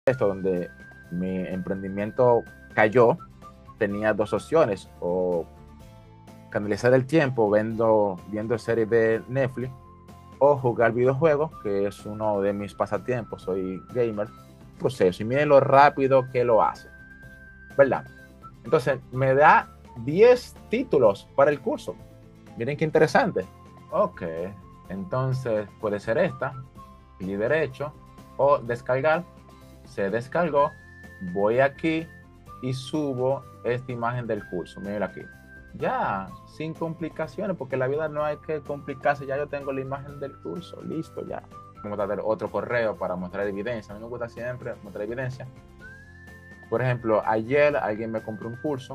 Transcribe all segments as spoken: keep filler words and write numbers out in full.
esto donde mi emprendimiento cayó, tenía dos opciones: o canalizar el tiempo viendo, viendo series de Netflix, o jugar videojuegos, que es uno de mis pasatiempos. Soy gamer. Proceso, y miren lo rápido que lo hace, ¿verdad? Entonces me da diez títulos para el curso. Miren qué interesante. Ok, entonces puede ser esta, clic derecho, o descargar. Se descargó. Voy aquí y subo esta imagen del curso. Miren aquí. Ya, sin complicaciones, porque en la vida no hay que complicarse. Ya yo tengo la imagen del curso, listo, ya. Vamos a dar otro correo para mostrar evidencia. A mí me gusta siempre mostrar evidencia. Por ejemplo, ayer alguien me compró un curso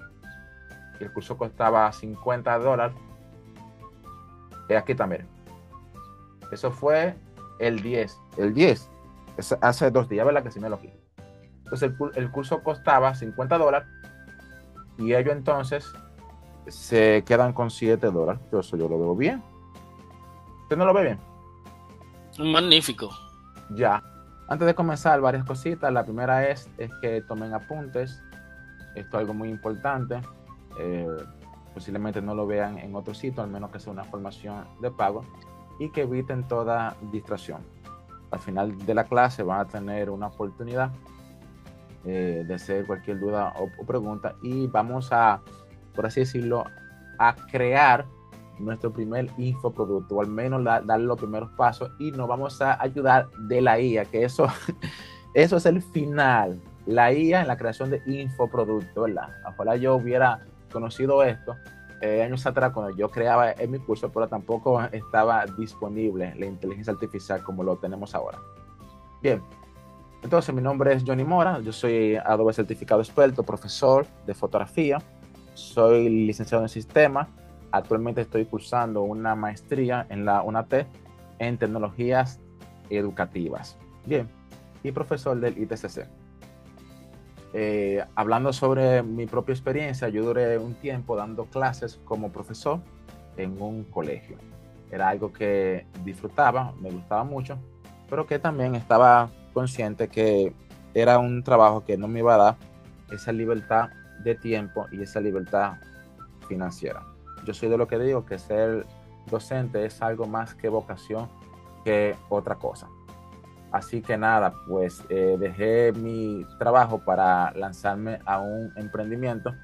y el curso costaba cincuenta dólares. Y aquí también. Eso fue el diez. El diez. Es hace dos días, ¿verdad? Que sí me lo quito. Entonces el, el curso costaba cincuenta dólares y ellos entonces se quedan con siete dólares. Yo eso yo lo veo bien. ¿Usted no lo ve bien? Magnífico. Ya. Antes de comenzar, varias cositas. La primera es, es que tomen apuntes. Esto es algo muy importante. Eh, posiblemente no lo vean en otro sitio, al menos que sea una formación de pago, y que eviten toda distracción. Al final de la clase van a tener una oportunidad eh, de hacer cualquier duda o, o pregunta, y vamos a, por así decirlo, a crear nuestro primer infoproducto, o al menos la, dar los primeros pasos, y nos vamos a ayudar de la I A, que eso, eso es el final, la I A en la creación de infoproductos, ¿verdad? Ojalá yo hubiera conocido esto eh, años atrás cuando yo creaba en mi curso, pero tampoco estaba disponible la inteligencia artificial como lo tenemos ahora. Bien, entonces mi nombre es Johnny Mora, yo soy Adobe certificado experto, profesor de fotografía, soy licenciado en sistemas. Actualmente estoy cursando una maestría en la UNAT en tecnologías educativas. Bien, y profesor del I T C C. Eh, hablando sobre mi propia experiencia, yo duré un tiempo dando clases como profesor en un colegio. Era algo que disfrutaba, me gustaba mucho, pero que también estaba consciente que era un trabajo que no me iba a dar esa libertad de tiempo y esa libertad financiera. Yo soy de lo que digo que ser docente es algo más que vocación que otra cosa. Así que nada, pues eh, dejé mi trabajo para lanzarme a un emprendimiento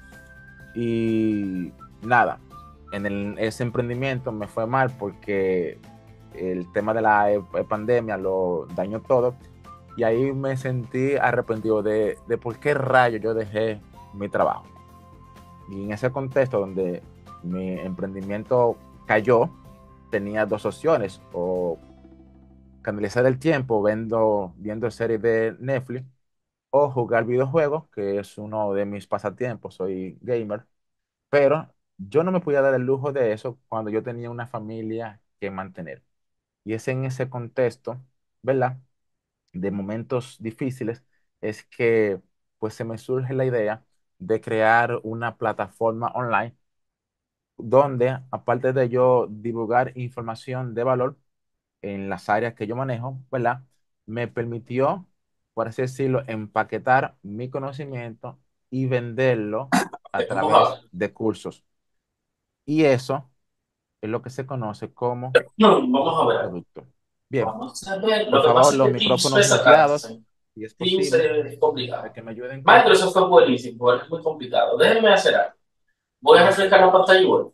y nada, en el, ese emprendimiento me fue mal porque el tema de la e pandemia lo dañó todo, y ahí me sentí arrepentido de, de por qué rayos yo dejé mi trabajo. Y en ese contexto donde mi emprendimiento cayó, tenía dos opciones: o canalizar el tiempo viendo, viendo series de Netflix, o jugar videojuegos, que es uno de mis pasatiempos. Soy gamer, pero yo no me podía dar el lujo de eso cuando yo tenía una familia que mantener. Y es en ese contexto, ¿verdad? De momentos difíciles, es que pues se me surge la idea de crear una plataforma online donde, aparte de yo divulgar información de valor en las áreas que yo manejo, ¿verdad? Me permitió, por así decirlo, empaquetar mi conocimiento y venderlo a Vamos a través ver. de cursos. Y eso es lo que se conoce como No, vamos a ver. infoproducto. Bien, Vamos a ver. por Lo que favor, pasa es los que Teams micrófonos pesa muteados, cárcel. si es Teams posible, es para complicado. que me ayuden con... Microsoft es buenísimo, pero es muy complicado. Déjenme hacer algo. Voy a Vamos a hacer. refrescar la pantalla y vuelvo.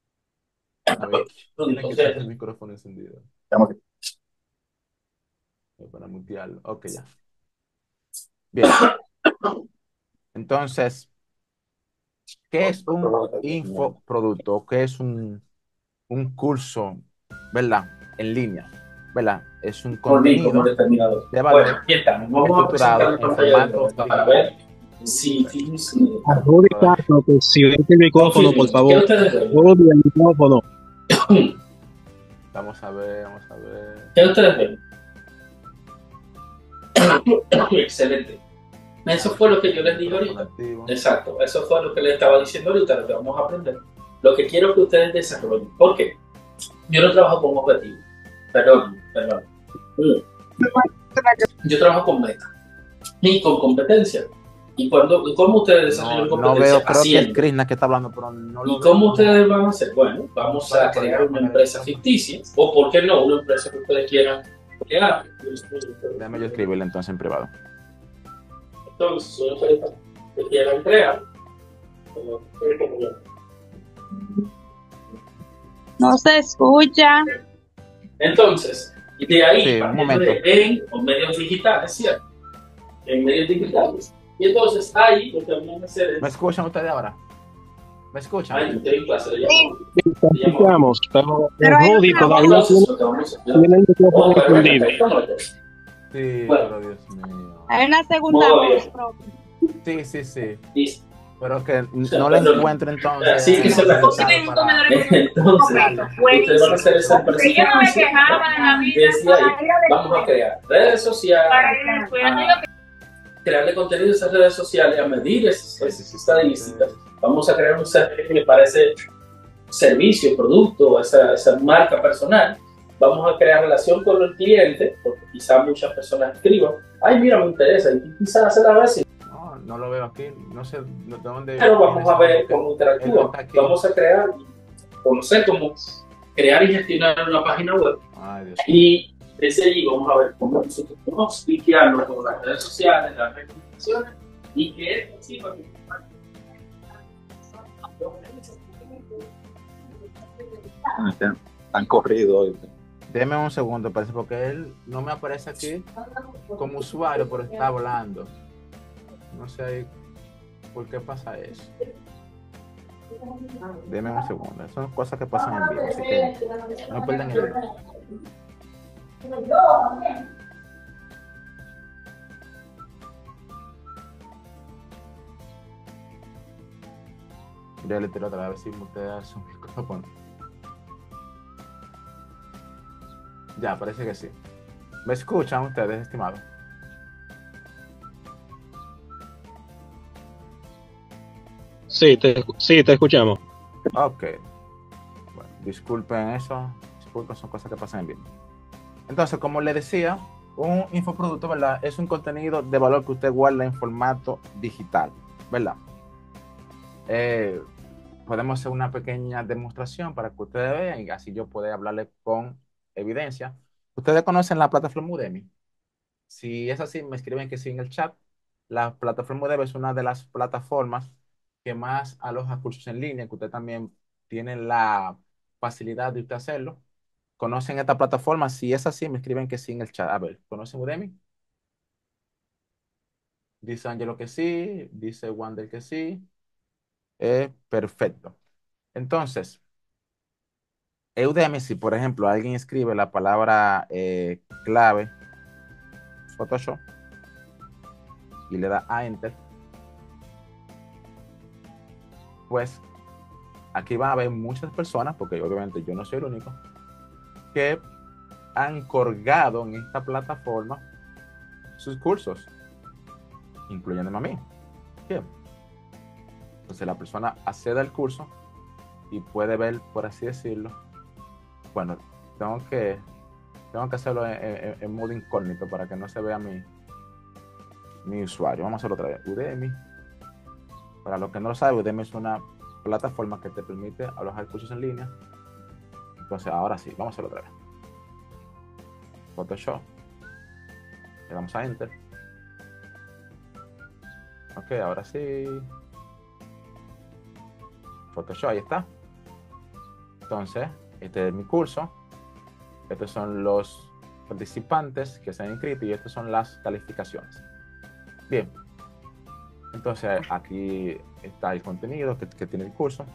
A ver, tiene que tener el Entonces, micrófono encendido. estamos aquí. Voy a poner mutearlo. Ok, ya. Bien, entonces, ¿qué es un infoproducto? ¿Qué es un, un curso, ¿verdad? En línea, ¿verdad? Es un Volví como contenido determinador. de Bueno, valor aquí estamos. Vamos a presentar estructurado la en pantalla de nuevo formato para digital. ver si Teams me Arrobe Todavía. Castro, que silencie el micrófono, por confirme. ¿Qué favor. ustedes ven? Arrobe el micrófono. Vamos a ver, vamos a ver. ¿Qué ustedes ven? Excelente. Eso Vamos fue a lo que tener yo el les dije micrófono ahorita. activo. Exacto, eso fue lo que les estaba diciendo ahorita, lo que vamos a aprender. Lo que quiero que ustedes desarrollen. ¿Por qué? Yo no trabajo con objetivos. Perdón, perdón. Mm. Yo trabajo con metas. y con competencia. ¿Y, cuando, y cómo ustedes desarrollan No, no competencia? veo, creo que es Haciendo. Krishna que está hablando, pero no lo ¿Y veo. cómo ustedes van a hacer? Bueno, vamos a Para crear poder una poner empresa el- ficticia, o por qué no, una empresa que ustedes quieran crear. Déjame yo escribirle entonces en privado. Entonces, una empresa que quieran crear, como- como yo. No se escucha. Entonces, y de ahí, Sí, un partiendo momento. de en o medios digitales, ¿cierto? En medios digitales. Y entonces ahí lo que vamos a hacer ¿Me es. escuchan ustedes ahora? ¿Me escuchan? Ahí estoy en clase, le Sí, llamo. Le llamo. Escuchamos, pero pero hay Rudy una todavía Entonces, lo que vamos a hacer. tiene el micrófono Oh, pero ven encendido. acá, ¿cómo es eso? Sí, Bueno. pero Dios mío. hay una segunda Muy voz bien. propia. Sí, sí, sí. Listo. Pero que n- sea, no le perdón. encuentro entonces. Sí, que se la- significado para- Entonces, ustedes van a hacer esa empresa Yo no me ficticia. quejaba en la vida. Desde ahí vamos a crear redes sociales, a crearle contenido a esas redes sociales, a medir esas, esas estadísticas. Vamos a crear un servicio que me parece servicio, producto, esa, esa marca personal. Vamos a crear relación con el cliente, porque quizás muchas personas escriban, ay, mira, me interesa, y quizás hacer la vez. No, no lo veo aquí. No sé de dónde. Pero vamos a ver viene cómo eso. interactúan. Él está aquí. Vamos a crear, conocer cómo crear y gestionar una página web. Ay, Dios. Y desde allí vamos a ver cómo nosotros podemos piquearnos con las redes sociales, las recomendaciones y que esto sirva como Han corrido hoy. Deme un segundo, parece, porque él no me aparece aquí como usuario, pero está hablando. No sé ahí por qué pasa eso. Deme un segundo. Son cosas que pasan en vivo, así que no pierdan el hilo. Ya le tiro otra vez si ustedes su micrófono. Ya, parece que sí. ¿Me escuchan ustedes, estimados? Sí, te, sí, te escuchamos. Ok. Bueno, disculpen eso. Disculpen, son cosas que pasan en vivo. Entonces, como les decía, un infoproducto, ¿verdad? Es un contenido de valor que usted guarda en formato digital, ¿verdad? Eh, podemos hacer una pequeña demostración para que ustedes vean y así yo pueda hablarles con evidencia. ¿Ustedes conocen la plataforma Udemy? Si es así, me escriben que sí en el chat. La plataforma Udemy es una de las plataformas que más aloja cursos en línea, que usted también tiene la facilidad de usted hacerlo. ¿Conocen esta plataforma? Si es así, me escriben que sí en el chat. A ver, ¿conocen Udemy? Dice Angelo que sí, dice Wander que sí. Eh, perfecto. Entonces, Udemy, si por ejemplo alguien escribe la palabra eh, clave Photoshop y le da a Enter, pues aquí van a haber muchas personas, porque obviamente yo no soy el único, que han colgado en esta plataforma sus cursos, incluyéndome a mí. Bien. Entonces la persona accede al curso y puede ver, por así decirlo, bueno, tengo que, tengo que hacerlo en, en, en modo incógnito para que no se vea mi, mi usuario. Vamos a hacerlo otra vez. Udemy. Para los que no lo saben, Udemy es una plataforma que te permite alojar cursos en línea. Entonces, ahora sí, vamos a hacerlo otra vez. Photoshop. Le damos a Enter. Ok, ahora sí. Photoshop, ahí está. Entonces, este es mi curso. Estos son los participantes que se han inscrito y estas son las calificaciones. Bien. Entonces, aquí está el contenido que, que tiene el curso.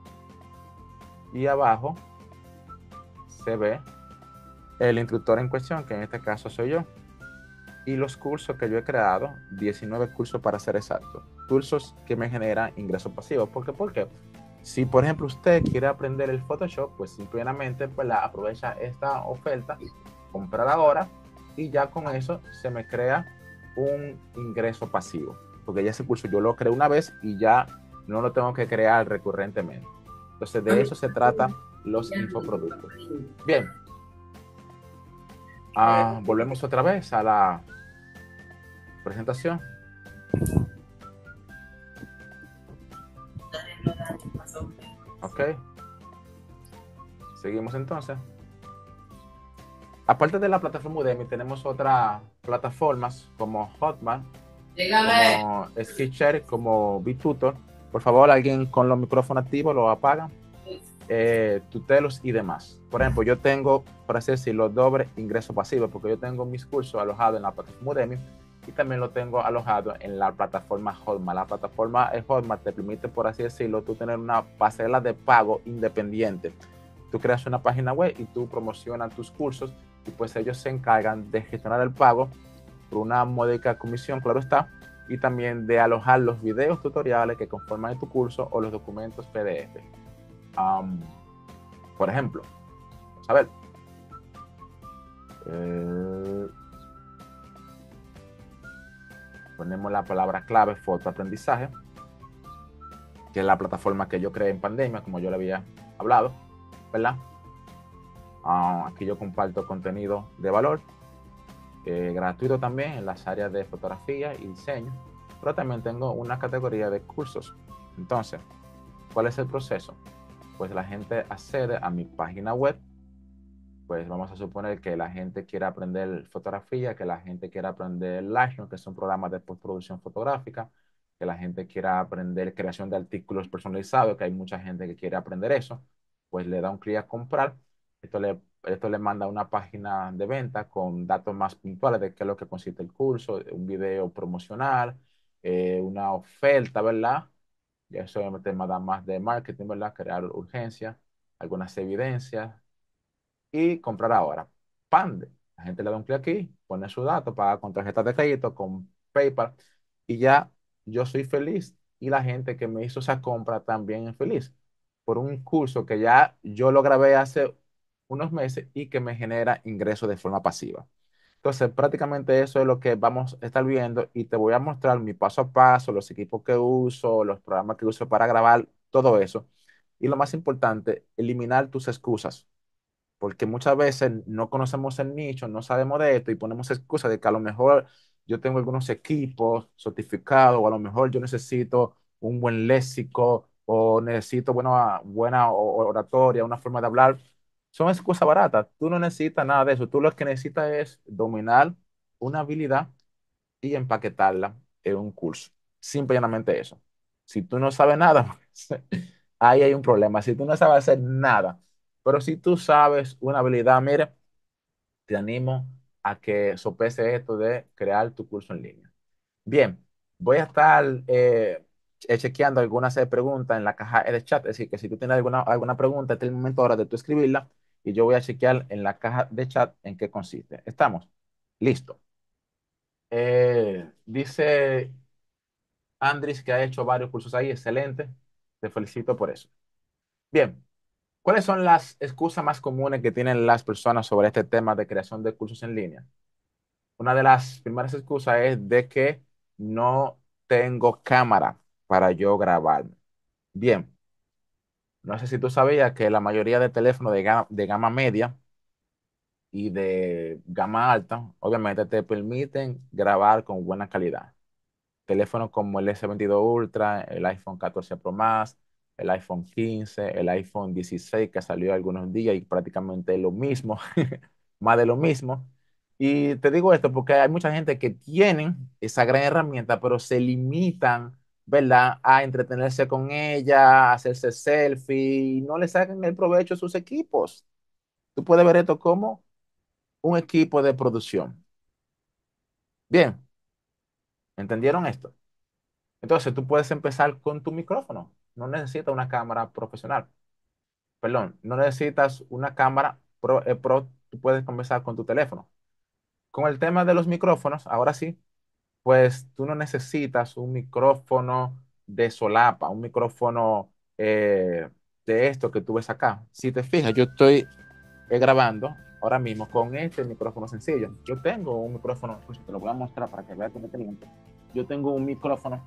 Y abajo se ve el instructor en cuestión, que en este caso soy yo. Y los cursos que yo he creado, diecinueve cursos para ser exacto. Cursos que me generan ingresos pasivos. ¿Por qué? Porque si, por ejemplo, usted quiere aprender el Photoshop, pues simplemente pues, la, aprovecha esta oferta, comprar ahora y ya con eso se me crea un ingreso pasivo. Porque ya ese curso yo lo creé una vez y ya no lo tengo que crear recurrentemente. Entonces, de eso se trata los infoproductos. Bien. Ah, volvemos otra vez a la, presentación. Ok. Seguimos entonces. Aparte de la plataforma Udemy, tenemos otras plataformas como Hotmart, Dígame. como Skillshare, como BitTutor. Por favor, alguien con los micrófonos activos lo apaga. Eh, tutelos y demás. Por ejemplo, yo tengo, por así decirlo, doble ingreso pasivo, porque yo tengo mis cursos alojados en la plataforma Udemy y también lo tengo alojado en la plataforma Hotmart. La plataforma Hotmart te permite, por así decirlo, tú tener una pasarela de pago independiente. Tú creas una página web y tú promocionas tus cursos y pues ellos se encargan de gestionar el pago por una módica comisión, claro está, y también de alojar los videos tutoriales que conforman tu curso o los documentos P D F. Um, por ejemplo, vamos a ver. Eh, ponemos la palabra clave fotoaprendizaje, que es la plataforma que yo creé en pandemia, como yo le había hablado, ¿verdad? Uh, aquí yo comparto contenido de valor, eh, gratuito también en las áreas de fotografía y diseño, pero también tengo una categoría de cursos. Entonces, ¿cuál es el proceso? Pues la gente accede a mi página web. Pues vamos a suponer que la gente quiera aprender fotografía, que la gente quiera aprender Lightroom, que son programas de postproducción fotográfica, que la gente quiera aprender creación de artículos personalizados, que hay mucha gente que quiere aprender eso, pues le da un clic a comprar. Esto le, esto le manda a una página de venta con datos más puntuales de qué es lo que consiste el curso, un video promocional, eh, una oferta, ¿verdad? Y eso es un tema más de marketing, ¿verdad? Crear urgencia, algunas evidencias y comprar ahora. Pande. La gente le da un clic aquí, pone su dato, paga con tarjeta de crédito, con PayPal y ya yo soy feliz. Y la gente que me hizo esa compra también es feliz por un curso que ya yo lo grabé hace unos meses y que me genera ingresos de forma pasiva. Entonces, prácticamente eso es lo que vamos a estar viendo y te voy a mostrar mi paso a paso, los equipos que uso, los programas que uso para grabar, todo eso. Y lo más importante, eliminar tus excusas, porque muchas veces no conocemos el nicho, no sabemos de esto y ponemos excusas de que a lo mejor yo tengo algunos equipos certificados o a lo mejor yo necesito un buen léxico o necesito buena, buena o- oratoria, una forma de hablar. Son excusas baratas. Tú no necesitas nada de eso. Tú lo que necesitas es dominar una habilidad y empaquetarla en un curso. Simple y llanamente eso. Si tú no sabes nada, ahí hay un problema. Si tú no sabes hacer nada, pero si tú sabes una habilidad, mire, te animo a que sopese esto de crear tu curso en línea. Bien, voy a estar eh, che- chequeando algunas eh, preguntas en la caja de chat. Es decir, que si tú tienes alguna, alguna pregunta, este es el momento ahora de tú escribirla y yo voy a chequear en la caja de chat en qué consiste. ¿Estamos? Listo. Eh, dice Andris que ha hecho varios cursos ahí, excelente. Te felicito por eso. Bien, ¿cuáles son las excusas más comunes que tienen las personas sobre este tema de creación de cursos en línea? Una de las primeras excusas es de que no tengo cámara para yo grabarme. Bien, no sé si tú sabías que la mayoría de teléfonos de gama, de gama media y de gama alta, obviamente te permiten grabar con buena calidad. Teléfonos como el S veintidós Ultra, el iPhone catorce Pro Max, el iPhone quince, el iPhone dieciséis que salió algunos días y prácticamente lo mismo, más de lo mismo. Y te digo esto porque hay mucha gente que tienen esa gran herramienta, pero se limitan, ¿verdad?, a entretenerse con ella, a hacerse selfie, y no le sacan el provecho a sus equipos. Tú puedes ver esto como un equipo de producción. Bien, ¿entendieron esto? Entonces, tú puedes empezar con tu micrófono. No necesitas una cámara profesional. Perdón, no necesitas una cámara pro, eh, pro, tú puedes comenzar con tu teléfono. Con el tema de los micrófonos, ahora sí, pues tú no necesitas un micrófono de solapa, un micrófono eh, de esto que tú ves acá. Si te fijas, yo estoy eh, grabando ahora mismo con este micrófono sencillo. Yo tengo un micrófono, pues te lo voy a mostrar para que veas con detenimiento. Yo tengo un micrófono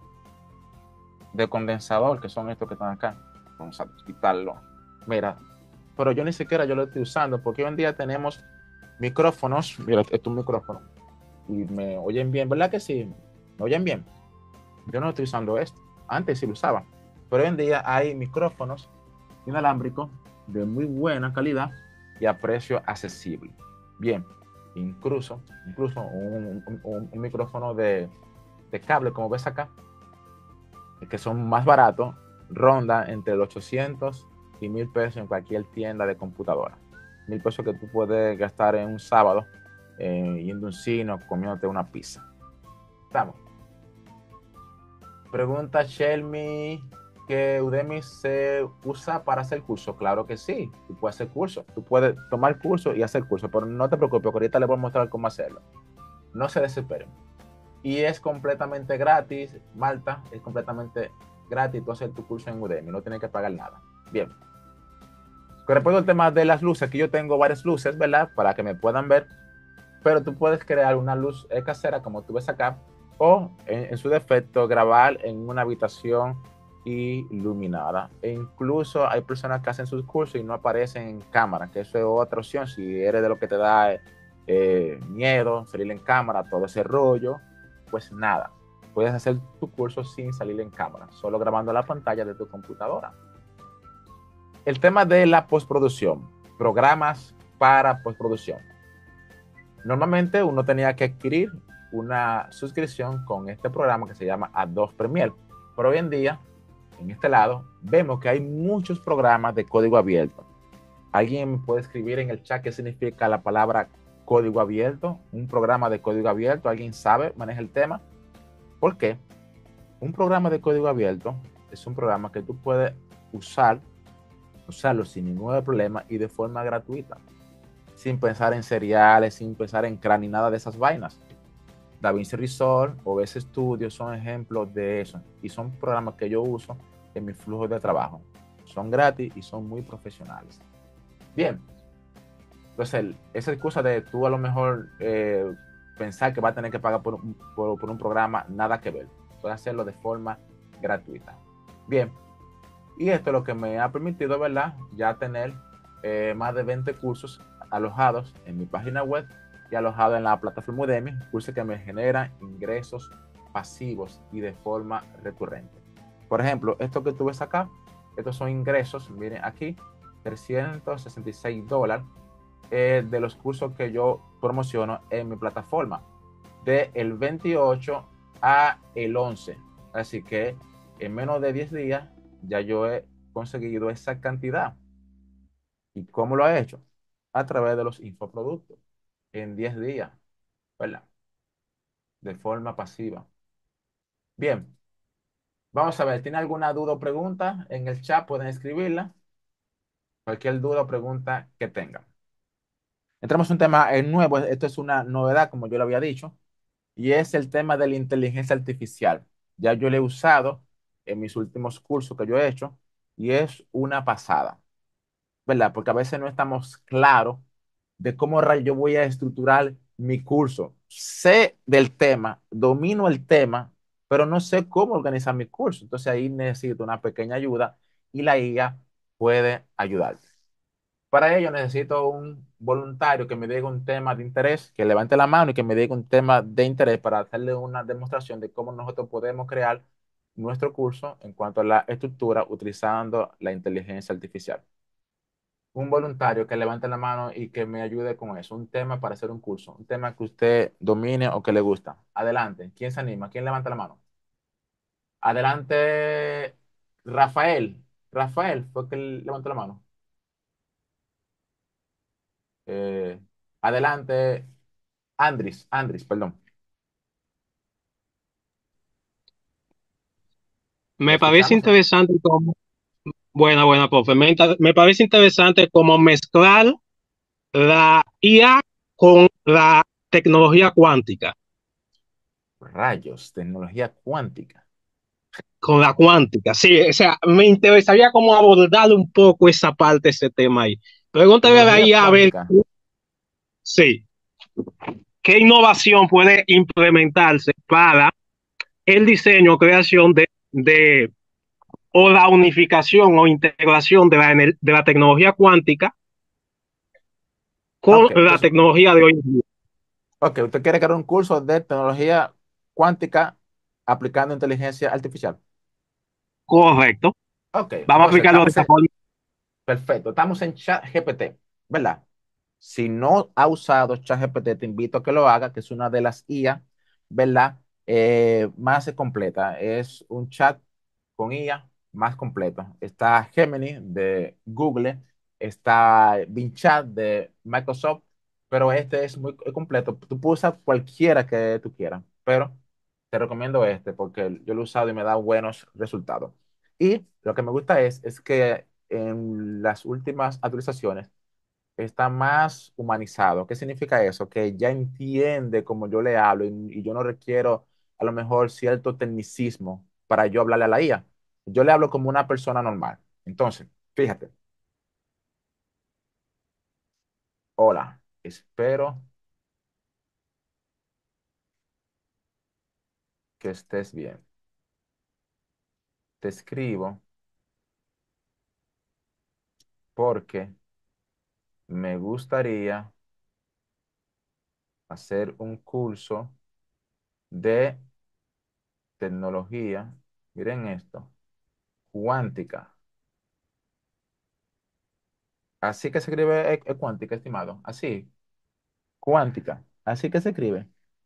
de condensador, que son estos que están acá. Vamos a quitarlo. Mira, pero yo ni siquiera yo lo estoy usando porque hoy en día tenemos micrófonos. Mira, este es un micrófono y me oyen bien, ¿verdad que sí? ¿Me oyen bien? Yo no estoy usando esto. Antes sí lo usaba. Pero hoy en día hay micrófonos inalámbricos de muy buena calidad y a precio accesible. Bien, incluso, incluso un, un, un, un micrófono de, de cable, como ves acá, que son más baratos, ronda entre los ochocientos y mil pesos en cualquier tienda de computadora. Mil pesos que tú puedes gastar en un sábado eh, yendo a un cine o comiéndote una pizza. Estamos. Pregunta Shelmy que Udemy se usa para hacer curso. Claro que sí, tú puedes hacer curso, tú puedes tomar curso y hacer curso, pero no te preocupes, ahorita les voy a mostrar cómo hacerlo. No se desesperen. Y es completamente gratis, Malta, es completamente gratis tú hacer tu curso en Udemy, no tienes que pagar nada. Bien. Con respecto al tema de las luces, aquí yo tengo varias luces, ¿verdad? Para que me puedan ver, pero tú puedes crear una luz casera como tú ves acá, o en, en su defecto grabar en una habitación iluminada. E incluso hay personas que hacen sus cursos y no aparecen en cámara, que eso es otra opción. Si eres de lo que te da eh, miedo salir en cámara, todo ese rollo, pues nada, puedes hacer tu curso sin salir en cámara, solo grabando la pantalla de tu computadora. El tema de la postproducción, programas para postproducción. Normalmente uno tenía que adquirir una suscripción con este programa que se llama Adobe Premiere, pero hoy en día en este lado, vemos que hay muchos programas de código abierto. ¿Alguien me puede escribir en el chat qué significa la palabra código abierto? Un programa de código abierto, ¿alguien sabe, maneja el tema? ¿Por qué? Un programa de código abierto es un programa que tú puedes usar, usarlo sin ningún problema y de forma gratuita, sin pensar en seriales, sin pensar en CRAN ni nada de esas vainas. DaVinci Resolve o V S Studio son ejemplos de eso y son programas que yo uso en mi flujo de trabajo. Son gratis y son muy profesionales. Bien, entonces esa excusa de tú a lo mejor eh, pensar que va a tener que pagar por un, por, por un programa, nada que ver. Puedes hacerlo de forma gratuita. Bien, y esto es lo que me ha permitido, ¿verdad? Ya tener eh, más de veinte cursos alojados en mi página web y alojado en la plataforma Udemy, cursos que me generan ingresos pasivos y de forma recurrente. Por ejemplo, esto que tú ves acá, estos son ingresos, miren aquí, trescientos sesenta y seis dólares eh, de los cursos que yo promociono en mi plataforma, de el veintiocho a el once. Así que en menos de diez días ya yo he conseguido esa cantidad. ¿Y cómo lo he hecho? A través de los infoproductos. En diez días, ¿verdad? De forma pasiva. Bien, vamos a ver, ¿tiene alguna duda o pregunta? En el chat pueden escribirla. Cualquier duda o pregunta que tengan. Entramos en un tema eh, nuevo, esto es una novedad, como yo lo había dicho, y es el tema de la inteligencia artificial. Ya yo lo he usado en mis últimos cursos que yo he hecho y es una pasada, ¿verdad? Porque a veces no estamos claros de cómo yo voy a estructurar mi curso. Sé del tema, domino el tema, pero no sé cómo organizar mi curso. Entonces ahí necesito una pequeña ayuda y la I A puede ayudarte. Para ello necesito un voluntario que me diga un tema de interés, que levante la mano y que me diga un tema de interés para hacerle una demostración de cómo nosotros podemos crear nuestro curso en cuanto a la estructura utilizando la inteligencia artificial. Un voluntario que levante la mano y que me ayude con eso, un tema para hacer un curso, un tema que usted domine o que le gusta. Adelante, ¿quién se anima? ¿Quién levanta la mano? Adelante, Rafael. Rafael fue que levantó la mano. Eh, adelante, Andris, Andris, perdón. ¿Lo Me parece escuchamos? interesante como, buena, buena, profe, me, inter- me parece interesante como mezclar la I A con la tecnología cuántica, Rayos, tecnología cuántica. con la cuántica. Sí, o sea, me interesaría como abordar un poco esa parte, ese tema ahí. Pregúntale a la Tecnología I A a ver, cuántica. sí, qué innovación puede implementarse para el diseño o creación de, de o la unificación o integración de la, ener- de la tecnología cuántica con Ok, la entonces, tecnología de hoy en día. ok, usted quiere crear un curso de tecnología cuántica aplicando inteligencia artificial. Correcto. Ok, Vamos a entonces aplicarlo de estamos esa en, forma. perfecto, estamos en ChatGPT, ¿verdad? Si no ha usado ChatGPT, te invito a que lo haga, que es una de las I A, ¿verdad? Eh, más completa. Es un chat con I A más completo. Está Gemini de Google, está Bing Chat de Microsoft, pero este es muy completo. Tú puedes usar cualquiera que tú quieras, pero te recomiendo este porque yo lo he usado y me da buenos resultados. Y lo que me gusta es, es que en las últimas actualizaciones está más humanizado. ¿Qué significa eso? Que ya entiende cómo yo le hablo y, y yo no requiero a lo mejor cierto tecnicismo para yo hablarle a la I A. Yo le hablo como una persona normal. Entonces, fíjate, hola, espero que estés bien. Te escribo porque me gustaría hacer un curso de tecnología. Miren esto, cuántica. Así que se escribe e- e- cuántica, estimado. Así, cuántica. Así que se escribe.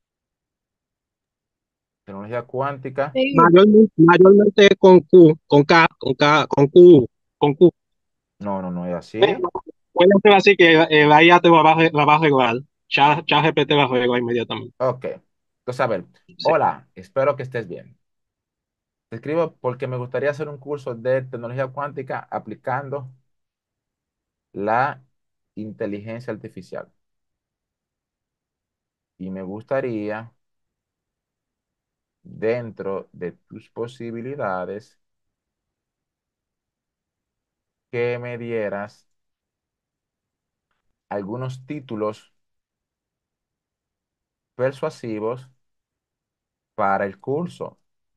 Tecnología cuántica. Sí. Mayormente, mayormente con Q, con K, con K, con Q, con Q. No, no, no es Pero así. puede ser así que eh, la I A te la va, a re- la va a arreglar. Chat ChatGPT la arregla inmediatamente. Ok. Entonces, a ver. Sí. Hola, espero que estés bien. Te escribo porque me gustaría hacer un curso de tecnología cuántica aplicando la inteligencia artificial. Y me gustaría, dentro de tus posibilidades, que me dieras algunos títulos persuasivos para el curso.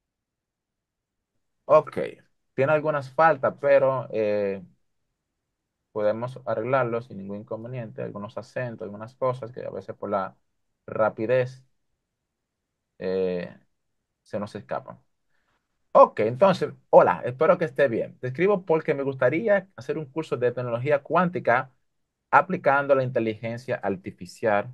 Ok. Tiene algunas faltas, pero eh, podemos arreglarlo sin ningún inconveniente. Algunos acentos, algunas cosas que a veces por la rapidez eh, se nos escapan. Ok, entonces, hola, espero que esté bien. Te escribo porque me gustaría hacer un curso de tecnología cuántica aplicando la inteligencia artificial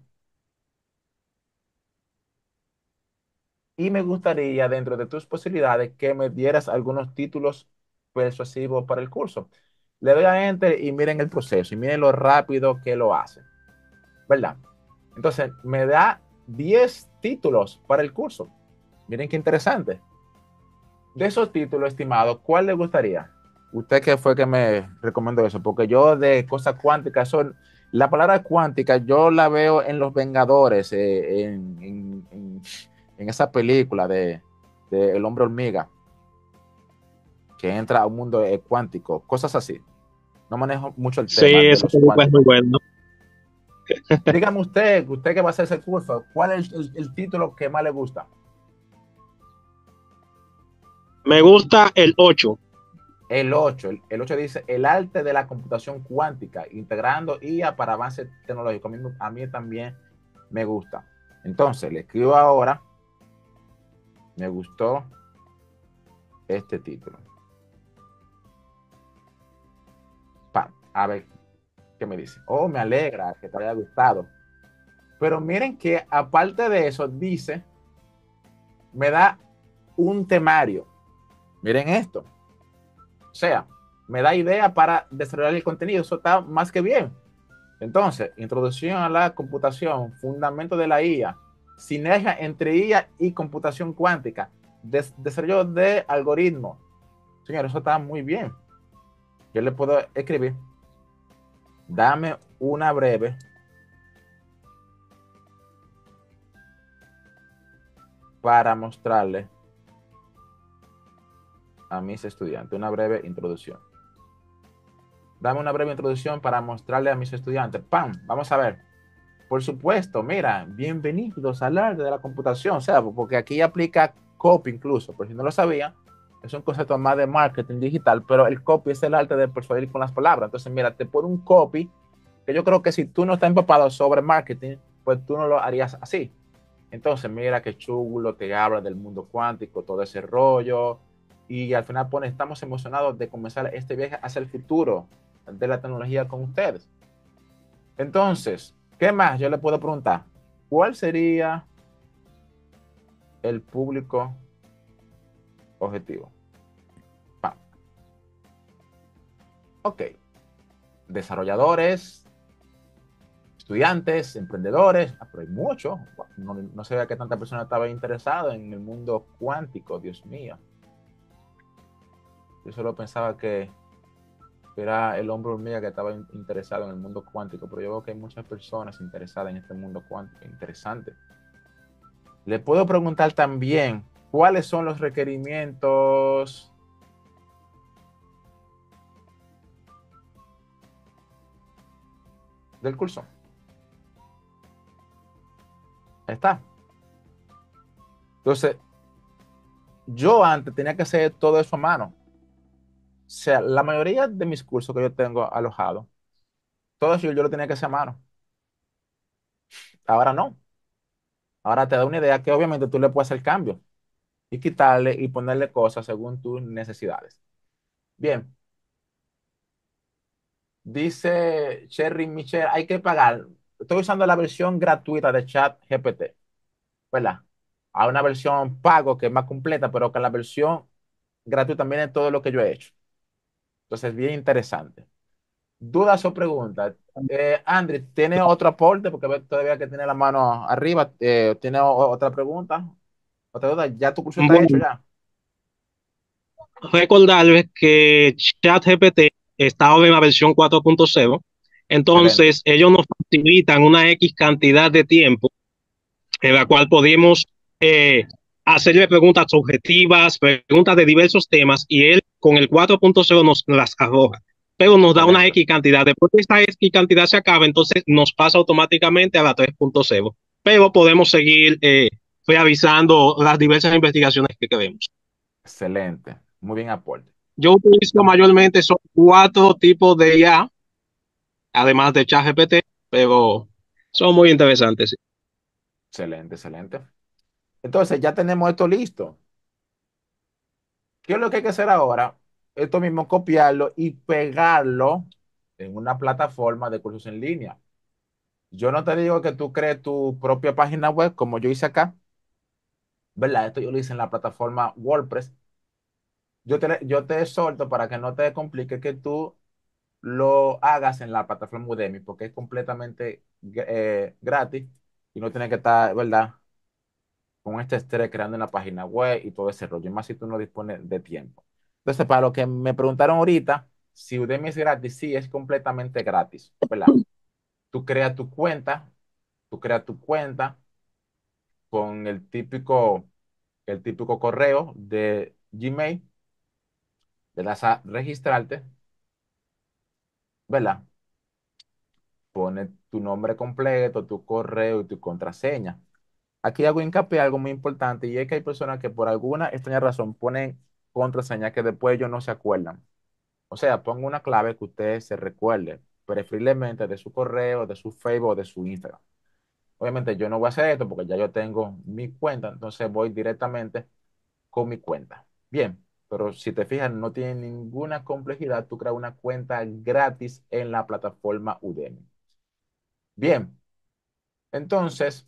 y me gustaría, dentro de tus posibilidades, que me dieras algunos títulos persuasivos para el curso. Le doy a Enter y miren el proceso y miren lo rápido que lo hace, ¿verdad? Entonces, me da diez títulos para el curso. Miren qué interesante. De esos títulos, estimado, ¿cuál le gustaría? Usted que fue que me recomendó eso, porque yo de cosas cuánticas, son, la palabra cuántica yo la veo en Los Vengadores, eh, en, en, en, en esa película de, de El Hombre Hormiga, que entra a un mundo eh, cuántico, cosas así. No manejo mucho el tema Sí, de esa los película es muy cuánticos. buena. Dígame usted, usted que va a hacer ese curso, ¿cuál es el, el título que más le gusta? Me gusta el ocho. El ocho, el, el ocho dice, el arte de la computación cuántica, integrando I A para avances tecnológicos. A mí, a mí también me gusta. Entonces, le escribo ahora, me gustó este título. Pa, a ver qué me dice. Oh, me alegra que te haya gustado. Pero miren que aparte de eso, dice, me da un temario. Miren esto. O sea, me da idea para desarrollar el contenido. Eso está más que bien. Entonces, introducción a la computación, fundamento de la I A, sinergia entre I A y computación cuántica, des desarrollo de algoritmos. Señor, eso está muy bien. Yo le puedo escribir, dame una breve para mostrarle a mis estudiantes, una breve introducción. Dame una breve introducción para mostrarle a mis estudiantes. ¡Pam! Vamos a ver. Por supuesto, mira, bienvenidos al arte de la computación, o sea, porque aquí aplica copy incluso, por si no lo sabía, es un concepto más de marketing digital, pero el copy es el arte de persuadir con las palabras. Entonces, mira, te pone un copy que yo creo que si tú no estás empapado sobre marketing, pues tú no lo harías así. Entonces, mira qué chulo, te habla del mundo cuántico, todo ese rollo, y al final pone, estamos emocionados de comenzar este viaje hacia el futuro de la tecnología con ustedes. Entonces, ¿qué más yo le puedo preguntar? ¿Cuál sería el público objetivo? Pa. Ok, desarrolladores, estudiantes, emprendedores, ah, pero hay muchos. No, no sabía que tanta persona estaba interesada en el mundo cuántico, Dios mío. Yo solo pensaba que era el hombre hormiga que estaba interesado en el mundo cuántico, pero yo veo que hay muchas personas interesadas en este mundo cuántico. Interesante. Le puedo preguntar también cuáles son los requerimientos del curso. Ahí está. Entonces, yo antes tenía que hacer todo eso a mano. O sea, la mayoría de mis cursos que yo tengo alojados, todo eso yo lo tenía que hacer a mano. Ahora no. Ahora te da una idea que obviamente tú le puedes hacer cambio y quitarle y ponerle cosas según tus necesidades. Bien, dice Cherry Michelle, hay que pagar. Estoy usando la versión gratuita de Chat G P T, ¿verdad? Hay una versión pago que es más completa, pero que la versión gratuita también es todo lo que yo he hecho. Entonces, bien interesante. ¿Dudas o preguntas? Eh, Andri, ¿tiene otro aporte? Porque ve todavía que tiene la mano arriba. Eh, ¿tiene o- otra pregunta? ¿Otra duda? ¿Ya tu curso está hecho Bueno, ya? recordarles que ChatGPT está ahora en la versión cuatro punto cero, Excelente. entonces ellos nos facilitan una X cantidad de tiempo en la cual podemos eh, hacerle preguntas objetivas, preguntas de diversos temas, y él con el cuatro punto cero nos las arroja, pero nos da una Excelente. X cantidad. Después de esa X cantidad se acaba, entonces nos pasa automáticamente a la tres punto cero, pero podemos seguir eh, realizando las diversas investigaciones que queremos. Excelente. Muy bien aporte. Yo utilizo Tam- mayormente son cuatro tipos de I A, además de ChatGPT, pero son muy interesantes. Sí. Excelente, excelente. Entonces, ya tenemos esto listo. ¿Qué es lo que hay que hacer ahora? Esto mismo, copiarlo y pegarlo en una plataforma de cursos en línea. Yo no te digo que tú crees tu propia página web como yo hice acá, ¿verdad? Esto yo lo hice en la plataforma WordPress. Yo te, yo te exhorto para que no te complique que tú lo hagas en la plataforma Udemy porque es completamente eh, gratis y no tienes que estar, ¿verdad? Con este estrés creando una página web y todo ese rollo, y más si tú no dispones de tiempo. Entonces, para lo que me preguntaron ahorita, si Udemy es gratis, sí, es completamente gratis, ¿verdad? Tú creas tu cuenta, tú creas tu cuenta con el típico, el típico correo de Gmail, le das a registrarte, ¿verdad? Pones tu nombre completo, tu correo y tu contraseña. Aquí hago hincapié en algo muy importante y es que hay personas que por alguna extraña razón ponen contraseña que después ellos no se acuerdan. O sea, ponga una clave que usted se recuerde, preferiblemente de su correo, de su Facebook o de su Instagram. Obviamente yo no voy a hacer esto porque ya yo tengo mi cuenta, entonces voy directamente con mi cuenta. Bien, pero si te fijas, no tiene ninguna complejidad. Tú creas una cuenta gratis en la plataforma Udemy. Bien, entonces,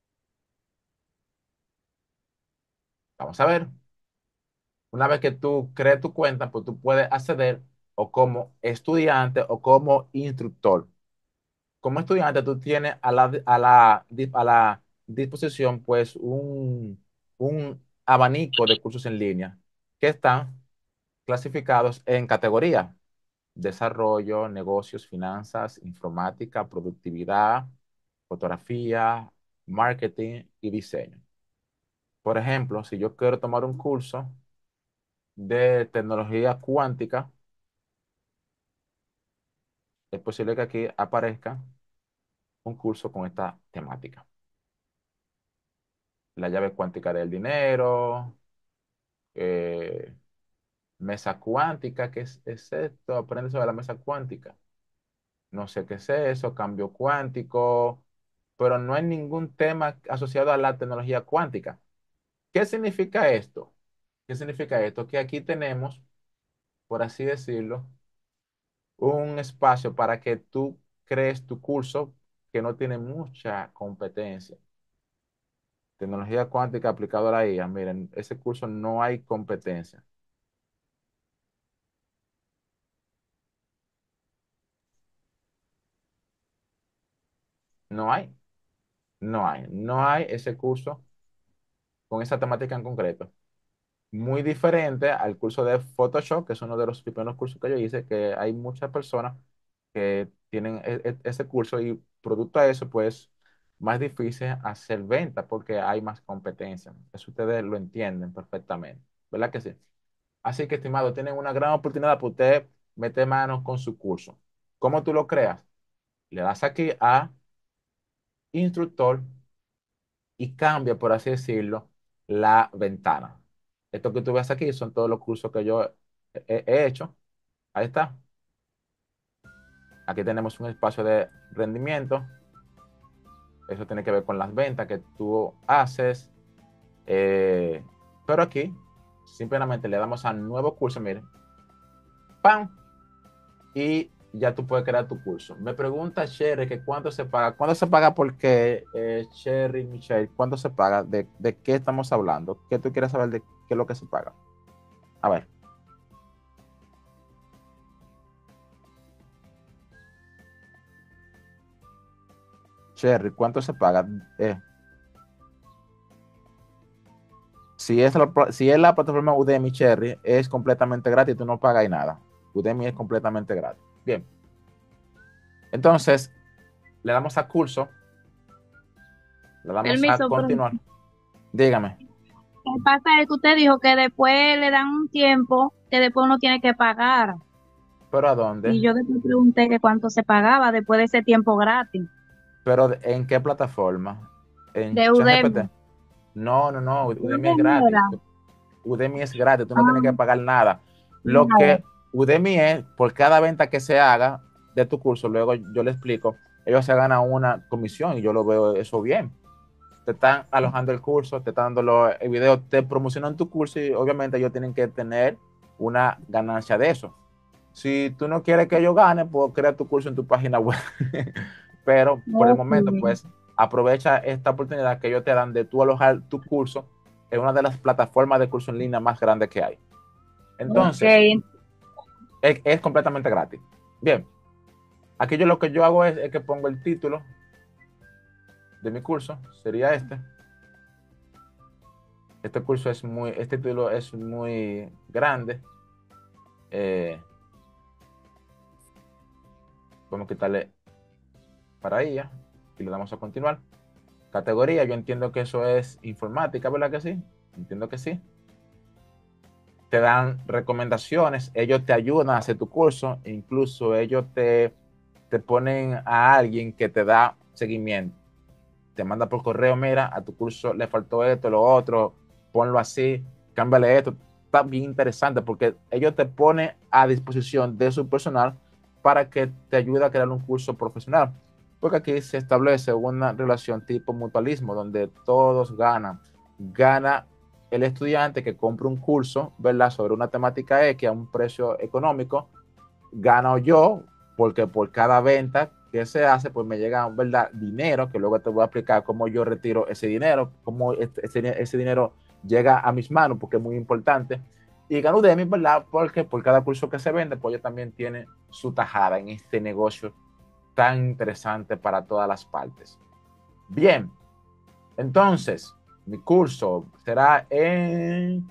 vamos a ver. Una vez que tú crees tu cuenta, pues tú puedes acceder o como estudiante o como instructor. Como estudiante, tú tienes a la, a la, a la disposición pues un, un abanico de cursos en línea que están clasificados en categorías: desarrollo, negocios, finanzas, informática, productividad, fotografía, marketing y diseño. Por ejemplo, si yo quiero tomar un curso de tecnología cuántica, es posible que aquí aparezca un curso con esta temática. La llave cuántica del dinero, eh, mesa cuántica, ¿qué es, es esto? Aprende sobre la mesa cuántica. No sé qué es eso, cambio cuántico, pero no hay ningún tema asociado a la tecnología cuántica. ¿Qué significa esto? ¿Qué significa esto? Que aquí tenemos, por así decirlo, un espacio para que tú crees tu curso que no tiene mucha competencia. Tecnología cuántica aplicada a la I A. Miren, ese curso no hay competencia. No hay, no hay, no hay ese curso con esa temática en concreto. Muy diferente al curso de Photoshop, que es uno de los primeros cursos que yo hice, que hay muchas personas que tienen e- e- ese curso y producto de eso, pues, más difícil hacer venta porque hay más competencia. Eso ustedes lo entienden perfectamente, ¿verdad que sí? Así que, estimado, tienen una gran oportunidad para usted meter manos con su curso. ¿Cómo tú lo creas? Le das aquí a instructor y cambia, por así decirlo, la ventana. Esto que tú ves aquí son todos los cursos que yo he, he hecho. Ahí está. Aquí tenemos un espacio de rendimiento. Eso tiene que ver con las ventas que tú haces. Eh, pero aquí, simplemente le damos a nuevo curso, miren. ¡Pam! Y ya tú puedes crear tu curso. Me pregunta Sherry que cuánto se paga. ¿Cuánto se paga? Porque eh, Sherry, Michelle, ¿cuánto se paga? ¿De, de qué estamos hablando? ¿Qué tú quieres saber de qué es lo que se paga? A ver, Sherry, ¿cuánto se paga? Eh, si es la, pla- si es la plataforma Udemy, Cherry, es completamente gratis, tú no pagas ahí nada. Udemy es completamente gratis. Bien, entonces le damos a curso, le damos a Permiso, pero continuar. Dígame, lo que pasa es que usted dijo que después le dan un tiempo que después uno tiene que pagar. ¿pero a dónde? Y yo después pregunté que cuánto se pagaba después de ese tiempo gratis ¿Pero de- en qué plataforma? ¿En de Udemy. ChatGPT? No, no, no, Udemy es Udemy gratis. era. Udemy es gratis, tú no tienes que Ah, pagar nada. Lo nada. que Udemy es, por cada venta que se haga de tu curso, luego yo le explico, ellos se ganan una comisión y yo lo veo eso bien. Te están alojando el curso, te están dando los, el video, te promocionan tu curso y obviamente ellos tienen que tener una ganancia de eso. Si tú no quieres que ellos ganen, pues crea tu curso en tu página web. Pero por el Ok. momento, pues aprovecha esta oportunidad que ellos te dan de tú alojar tu curso en una de las plataformas de curso en línea más grandes que hay. Ok. Entonces, es, es completamente gratis. Bien, aquí yo lo que yo hago es, es que pongo el título de mi curso, sería este. Este curso es muy, este título es muy grande. Eh, Vamos a quitarle para ella y le damos a continuar. Categoría, yo entiendo que eso es informática, ¿verdad que sí? Entiendo que sí. Te dan recomendaciones, ellos te ayudan a hacer tu curso, incluso ellos te, te ponen a alguien que te da seguimiento. Te manda por correo, mira, a tu curso le faltó esto, lo otro, ponlo así, cámbiale esto. Está bien interesante porque ellos te ponen a disposición de su personal para que te ayude a crear un curso profesional. Porque aquí se establece una relación tipo mutualismo, donde todos ganan. Gana el estudiante que compra un curso, ¿verdad?, sobre una temática X a un precio económico. Gano yo, porque por cada venta que se hace, pues me llega, ¿verdad?, dinero, que luego te voy a explicar cómo yo retiro ese dinero, cómo ese, ese dinero llega a mis manos, porque es muy importante. Y gano de mí, ¿verdad? Porque por cada curso que se vende, pues yo también tiene su tajada en este negocio tan interesante para todas las partes. Bien, entonces, mi curso será en,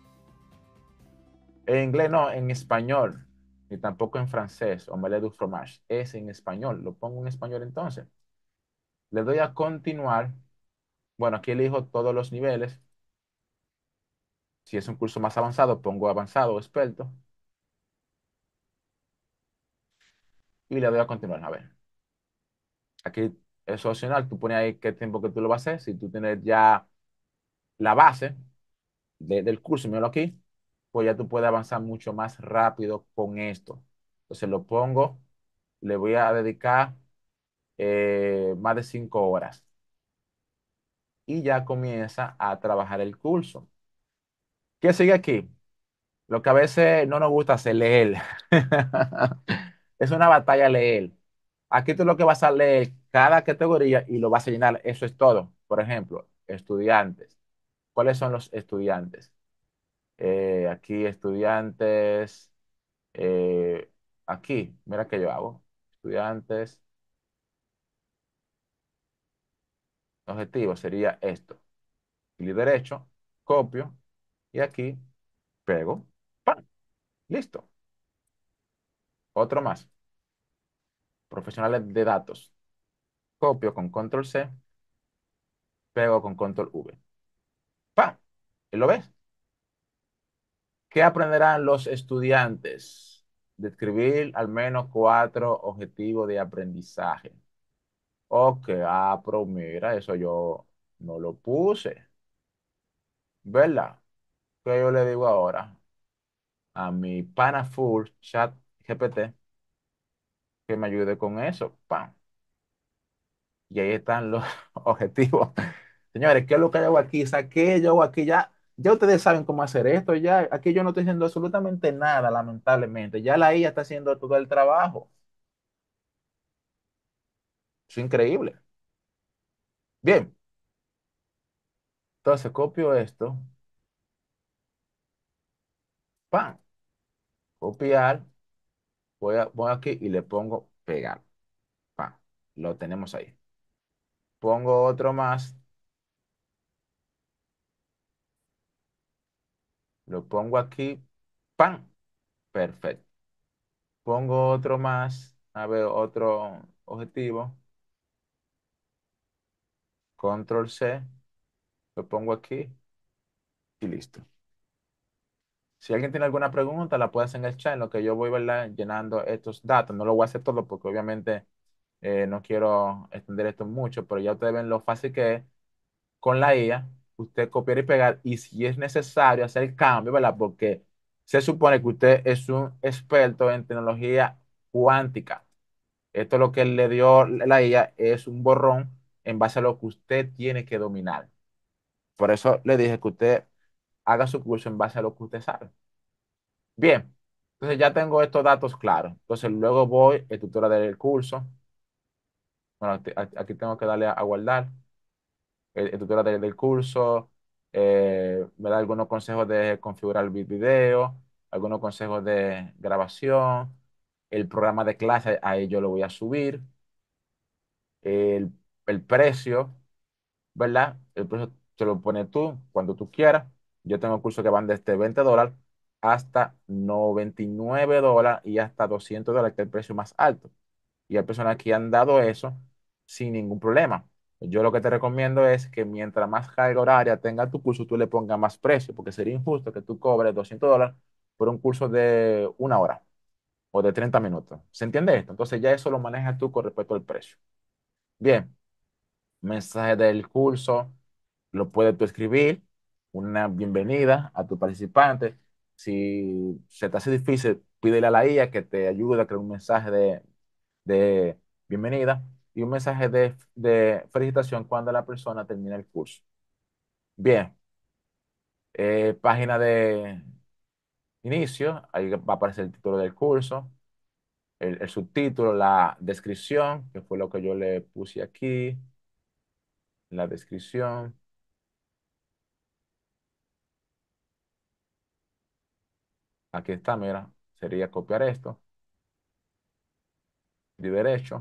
en inglés, no, en español, ni tampoco en francés, omelette du fromage, es en español, lo pongo en español entonces. Le doy a continuar. Bueno, aquí elijo todos los niveles. Si es un curso más avanzado, pongo avanzado o experto y le doy a continuar. A ver, aquí es opcional, tú pones ahí qué tiempo que tú lo vas a hacer. Si tú tienes ya la base de- del curso, míralo aquí, pues ya tú puedes avanzar mucho más rápido con esto. Entonces lo pongo, le voy a dedicar eh, más de cinco horas y ya comienza a trabajar el curso. ¿Qué sigue aquí? Lo que a veces no nos gusta hacer, leer. Es una batalla leer. Aquí tú lo que vas a leer cada categoría y lo vas a llenar. Eso es todo. Por ejemplo, estudiantes. ¿Cuáles son los estudiantes? Eh, aquí estudiantes. eh, Aquí, mira qué yo hago. Estudiantes. Objetivo sería esto. Clic derecho, copio y aquí pego. ¡Pam! Listo. Otro más. Profesionales de datos. Copio con control C, pego con control V. ¡Pam! ¿Y lo ves? ¿Qué aprenderán los estudiantes? Describir al menos cuatro objetivos de aprendizaje. Ok, ah, pero mira, eso yo no lo puse, ¿verdad? ¿Qué yo le digo ahora? A mi pana full chat G P T que me ayude con eso. ¡Pam! Y ahí están los objetivos. Señores, ¿qué es lo que yo hago aquí? Saqué yo hago aquí ya. Ya ustedes saben cómo hacer esto. Ya aquí yo no estoy haciendo absolutamente nada, lamentablemente. Ya la I A está haciendo todo el trabajo. Es increíble. Bien, entonces copio esto. ¡Pam! Copiar. Voy, a, voy aquí y le pongo pegar. ¡Pam! Lo tenemos ahí. Pongo otro más. Lo pongo aquí. ¡Pam! Perfecto. Pongo otro más. A ver, otro objetivo. Control C. Lo pongo aquí y listo. Si alguien tiene alguna pregunta, la puede hacer en el chat, en lo que yo voy, ¿verdad? Llenando estos datos. No lo voy a hacer todo porque obviamente eh, no quiero extender esto mucho, pero ya ustedes ven lo fácil que es con la I A, usted copiar y pegar y si es necesario hacer el cambio, ¿verdad? Porque se supone que usted es un experto en tecnología cuántica. Esto lo que le dio la I A es un borrón en base a lo que usted tiene que dominar. Por eso le dije que usted haga su curso en base a lo que usted sabe. Bien, entonces ya tengo estos datos claros. Entonces luego voy, estructura del curso. Bueno, aquí aquí tengo que darle a, a guardar. eh, Estructura del, del curso. eh, me da algunos consejos de configurar el vi- video, algunos consejos de grabación. El programa de clase, ahí yo lo voy a subir. El, el precio. ¿Verdad? El precio te lo pones tú cuando tú quieras. Yo tengo cursos que van desde veinte dólares hasta noventa y nueve dólares y hasta doscientos dólares, que es el precio más alto. Y hay personas que han dado eso sin ningún problema. Yo lo que te recomiendo es que mientras más carga horaria tenga tu curso, tú le pongas más precio, porque sería injusto que tú cobres doscientos dólares por un curso de una hora o de treinta minutos. ¿Se entiende esto? Entonces ya eso lo manejas tú con respecto al precio. Bien, mensaje del curso lo puedes tú escribir, una bienvenida a tu participante. Si se te hace difícil, pídele a la I A que te ayude a crear un mensaje de, de bienvenida y un mensaje de, de felicitación cuando la persona termine el curso. Bien, eh, página de inicio, ahí va a aparecer el título del curso, el, el subtítulo, la descripción, que fue lo que yo le puse aquí, la descripción. Aquí está, mira, sería copiar esto de derecho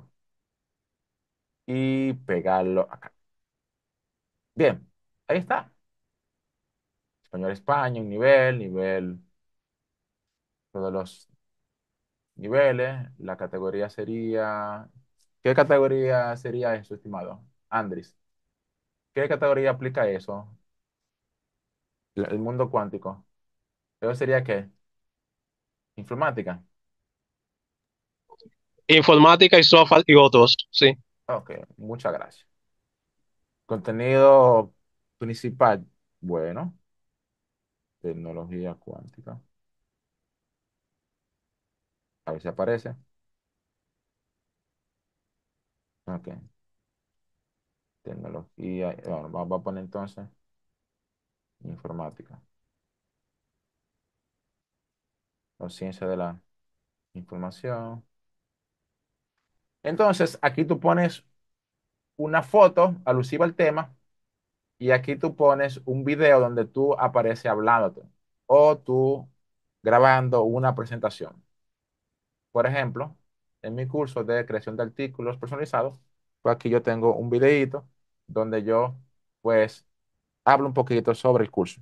y pegarlo acá. Bien, ahí está. Español España, un nivel, nivel, todos los niveles. La categoría sería. ¿Qué categoría sería eso, estimado? Andris, ¿qué categoría aplica eso? El el mundo cuántico. ¿Eso sería qué? Informática. Informática y software y otros, sí. Ok, muchas gracias. Contenido principal. Bueno, tecnología cuántica. A ver si aparece. Ok. Tecnología. Bueno, vamos a poner entonces informática. O ciencia de la información. Entonces, aquí tú pones una foto alusiva al tema y aquí tú pones un video donde tú apareces hablándote o tú grabando una presentación. Por ejemplo, en mi curso de creación de artículos personalizados, pues aquí yo tengo un videíto donde yo pues hablo un poquito sobre el curso.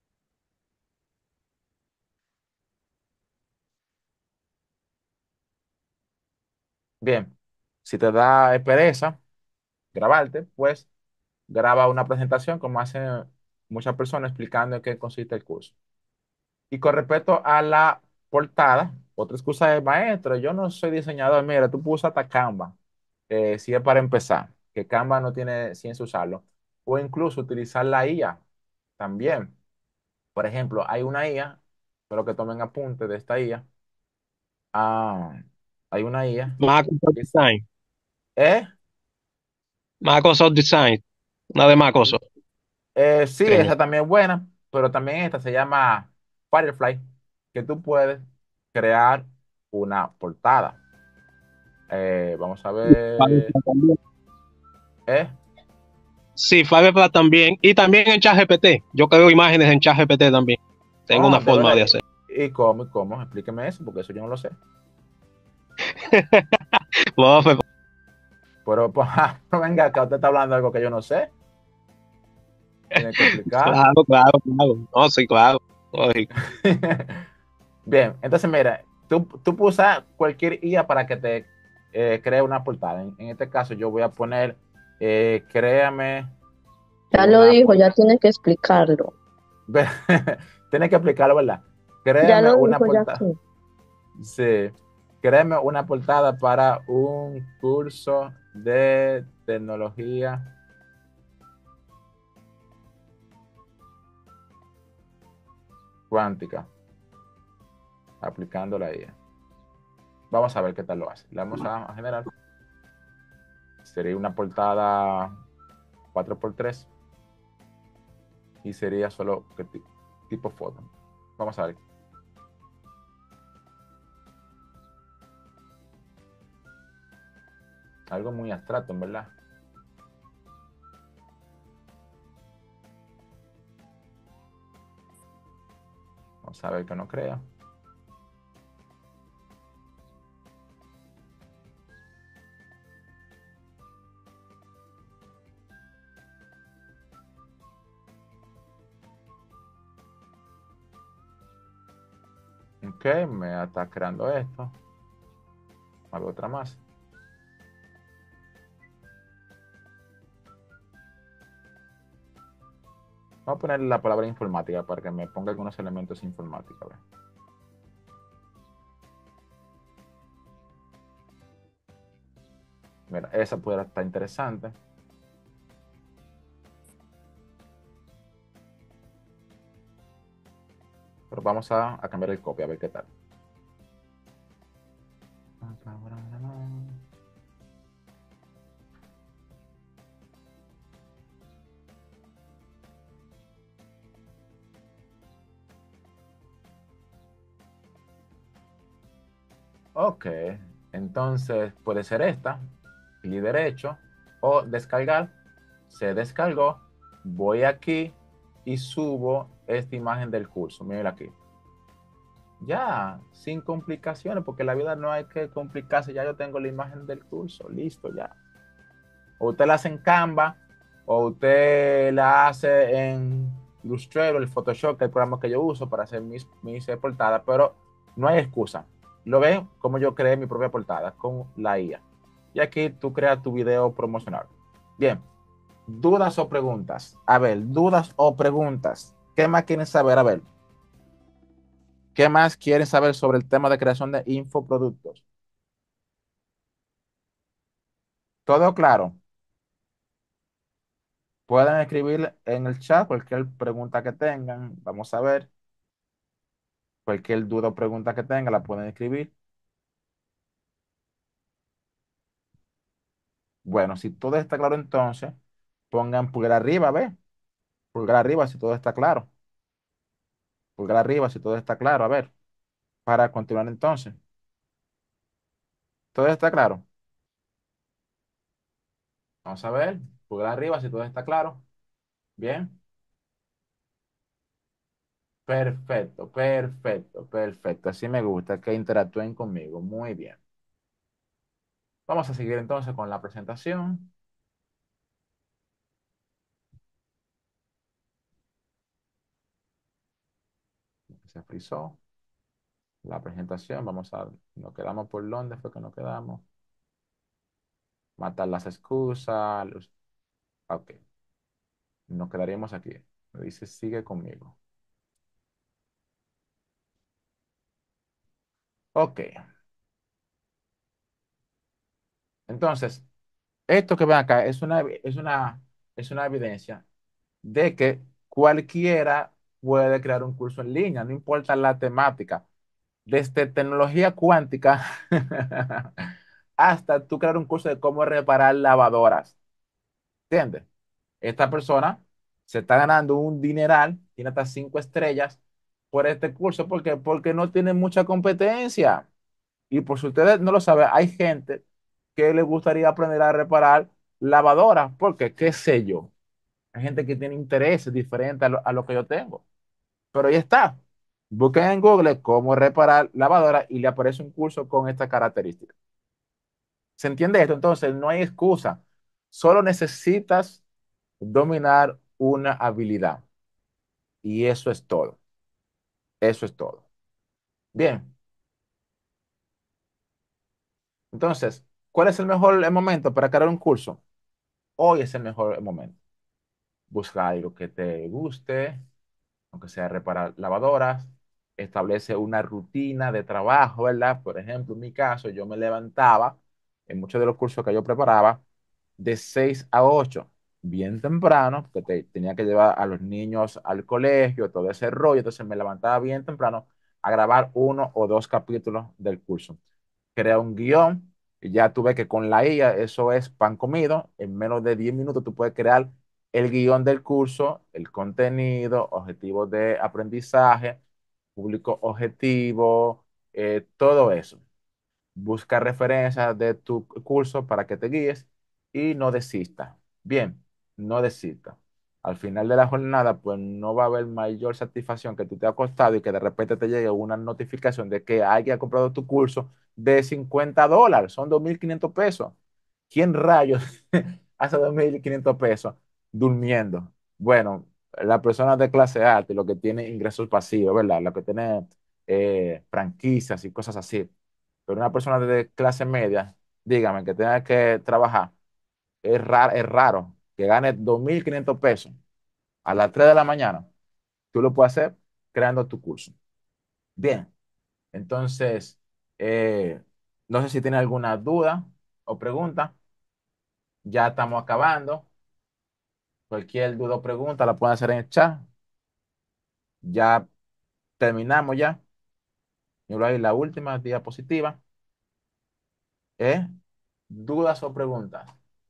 Bien, si te da pereza grabarte, pues graba una presentación como hacen muchas personas explicando en qué consiste el curso. Y con respecto a la portada, otra excusa es, maestro, yo no soy diseñador, mira, tú puedes hasta Canva, eh, si es para empezar, que Canva no tiene ciencia usarlo, o incluso utilizar la I A también. Por ejemplo, hay una I A, pero que tomen apunte de esta I A. Ah, hay una I A. Microsoft que es- Design. ¿Eh? Microsoft Design. Una de Microsoft. Eh, sí, Pequeño. esa también es buena, pero también esta se llama Firefly, que tú puedes crear una portada. Eh, vamos a ver. Firefly también. ¿Eh? Sí, Firefly también. Y también en ChatGPT. Yo creo imágenes en ChatGPT también. Tengo Oh, una de forma verdad. de hacer. ¿Y cómo? ¿Y cómo? Explíqueme eso, porque eso yo no lo sé. Bueno, pues, Pero, pues, ah, no venga acá, usted está hablando de algo que yo no sé. Tiene que explicar. claro, claro, claro. No, sí, claro. Lógico. Bien, entonces mira, tú, tú puedes usar cualquier I A para que te eh, cree una portada. En, en este caso, yo voy a poner, eh, créame Ya lo una dijo, portada. ya tiene que explicarlo. Tienes que explicarlo, ¿verdad? Ya Créame lo una dijo, ya portada. que. Sí. Créame una portada para un curso de tecnología cuántica, aplicando la I A. Vamos a ver qué tal lo hace. Le vamos a, a generar. Sería una portada cuatro por tres y sería solo que ti- tipo foto. Vamos a ver. Algo muy abstracto, en verdad. Vamos a ver que no crea. Ok, me está creando esto. Hago otra más. Vamos a poner la palabra informática para que me ponga algunos elementos informáticos. A ver. Mira, esa puede estar interesante. Pero vamos a, a cambiar el copy a ver qué tal. Ok, entonces puede ser esta, clic derecho o descargar. Se descargó. Voy aquí y subo esta imagen del curso. Miren aquí. Ya, sin complicaciones, porque en la vida no hay que complicarse. Ya yo tengo la imagen del curso, listo, ya. O usted la hace en Canva, o usted la hace en Illustrator, el Photoshop, que es el programa que yo uso para hacer mis, mis eh, portadas, pero no hay excusa. Lo ven como yo creé mi propia portada con la I A. Y aquí tú creas tu video promocional. Bien, dudas o preguntas. A ver, dudas o preguntas. ¿Qué más quieren saber? A ver, ¿qué más quieren saber sobre el tema de creación de infoproductos? ¿Todo claro? Pueden escribir en el chat cualquier pregunta que tengan. Vamos a ver. Cualquier duda o pregunta que tengan la pueden escribir. Bueno, si todo está claro entonces, pongan pulgar arriba, ¿ve? Pulgar arriba si todo está claro. Pulgar arriba si todo está claro. A ver, para continuar entonces. ¿Todo está claro? Vamos a ver. Pulgar arriba si todo está claro. Bien. Perfecto, perfecto, perfecto. Así me gusta que interactúen conmigo. Muy bien. Vamos a seguir entonces con la presentación. Se frizó la presentación. Vamos a, nos quedamos por dónde fue que nos quedamos. Matar las excusas. los- Ok, nos quedaríamos aquí. Me dice, sigue conmigo. Ok, entonces, esto que ven acá es una, es una, es una evidencia de que cualquiera puede crear un curso en línea, no importa la temática. Desde tecnología cuántica hasta tú crear un curso de cómo reparar lavadoras. ¿Entiendes? Esta persona se está ganando un dineral, tiene hasta cinco estrellas por este curso. ¿Por qué? Porque no tiene mucha competencia. Y por si ustedes no lo saben, hay gente que le gustaría aprender a reparar lavadoras. Porque, qué sé yo, hay gente que tiene intereses diferentes a lo, a lo que yo tengo. Pero ahí está. Busquen en Google cómo reparar lavadoras y le aparece un curso con esta característica. ¿Se entiende esto? Entonces, no hay excusa. Solo necesitas dominar una habilidad. Y eso es todo. Eso es todo. Bien. Entonces, ¿cuál es el mejor momento para crear un curso? Hoy es el mejor momento. Busca algo que te guste, aunque sea reparar lavadoras. Establece una rutina de trabajo, ¿verdad? Por ejemplo, en mi caso, yo me levantaba en muchos de los cursos que yo preparaba de seis a ocho bien temprano, porque te- tenía que llevar a los niños al colegio, todo ese rollo. Entonces me levantaba bien temprano a grabar uno o dos capítulos del curso. Crea un guión y ya tú ves que con la I A eso es pan comido. En menos de diez minutos tú puedes crear el guión del curso, el contenido, objetivos de aprendizaje, público objetivo, eh, todo eso. Busca referencias de tu curso para que te guíes y no desista. Bien, no desista. Al final de la jornada, pues no va a haber mayor satisfacción que tú te has costado y que de repente te llegue una notificación de que alguien ha comprado tu curso de cincuenta dólares. Son dos mil quinientos pesos. ¿Quién rayos hace dos mil quinientos pesos durmiendo? Bueno, las personas de clase alta y lo que tiene ingresos pasivos, ¿verdad? Lo que tiene eh, franquicias y cosas así. Pero una persona de clase media, dígame, que tenga que trabajar, es raro, es raro que gane dos mil quinientos pesos a las tres de la mañana. Tú lo puedes hacer creando tu curso. Bien, entonces, eh, no sé si tiene alguna duda o pregunta. Ya estamos acabando. Cualquier duda o pregunta la pueden hacer en el chat. Ya terminamos ya. Yo ahí la última diapositiva. ¿Eh? ¿Dudas o preguntas?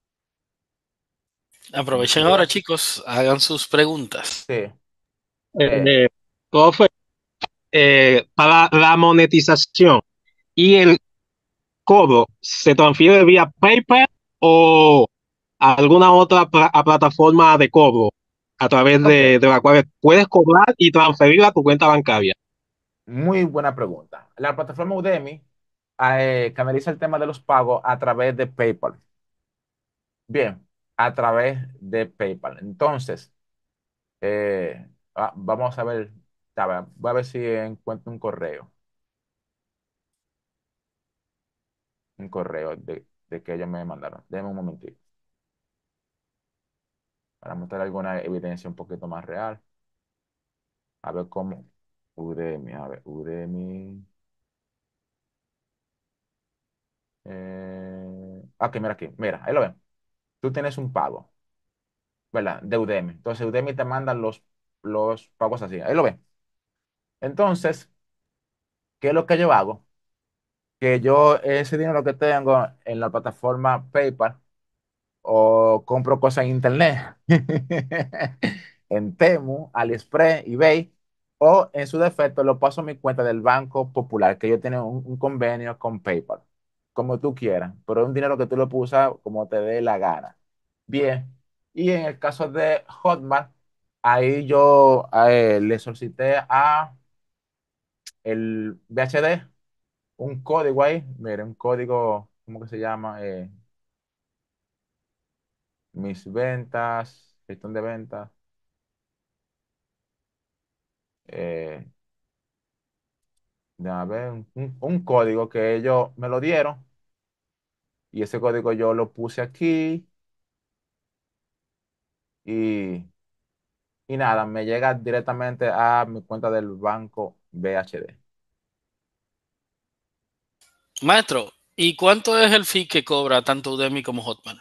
Aprovechen ahora, ¿Dudas? chicos, hagan sus preguntas. Sí. Eh, Eh, profe, eh, para la monetización y el cobro, ¿se transfiere vía PayPal o alguna otra pla- a plataforma de cobro a través ok. de, de la cual puedes cobrar y transferir a tu cuenta bancaria? Muy buena pregunta. La plataforma Udemy eh, canaliza el tema de los pagos a través de PayPal. Bien, a través de PayPal. Entonces, eh, ah, vamos a ver, a ver, voy a ver si encuentro un correo, un correo de, de que ellos me mandaron. Déjenme un momentito para mostrar alguna evidencia un poquito más real. A ver cómo. Udemy, a ver, Udemy. Eh, ok, mira aquí, mira, ahí lo ven. Tú tienes un pago. ¿Verdad? De Udemy. Entonces Udemy te manda los, los pagos así. Ahí lo ven. Entonces, ¿qué es lo que yo hago? Que yo ese dinero que tengo en la plataforma PayPal, o compro cosas en internet, en Temu, AliExpress, eBay, o en su defecto lo paso a mi cuenta del Banco Popular, que yo tengo un, un convenio con PayPal, como tú quieras, pero es un dinero que tú lo puedes usar como te dé la gana. Bien, y en el caso de Hotmart, ahí yo eh, le solicité a el B H D un código ahí, mire, un código, ¿cómo que se llama? Eh, mis ventas, gestión de ventas, eh, déjame ver, un, un- un código que ellos me lo dieron y ese código yo lo puse aquí y, y nada, me llega directamente a mi cuenta del banco B H D. Maestro, ¿y cuánto es el fee que cobra tanto Udemy como Hotmart?